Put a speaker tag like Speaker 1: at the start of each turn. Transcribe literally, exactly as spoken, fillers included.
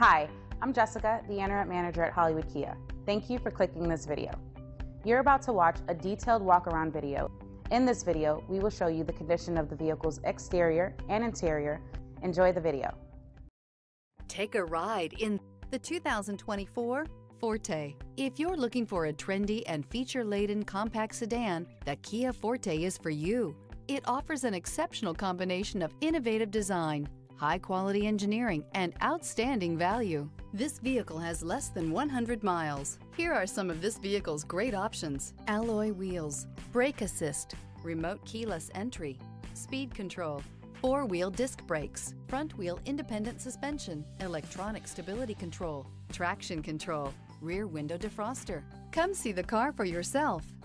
Speaker 1: Hi, I'm Jessica, the Internet Manager at Hollywood Kia. Thank you for clicking this video. You're about to watch a detailed walk-around video. In this video, we will show you the condition of the vehicle's exterior and interior. Enjoy the video.
Speaker 2: Take a ride in the two thousand twenty-four Forte. If you're looking for a trendy and feature-laden compact sedan, the Kia Forte is for you. It offers an exceptional combination of innovative design, high-quality engineering, and outstanding value. This vehicle has less than one hundred miles. Here are some of this vehicle's great options: alloy wheels, brake assist, remote keyless entry, speed control, four-wheel disc brakes, front-wheel independent suspension, electronic stability control, traction control, rear window defroster. Come see the car for yourself.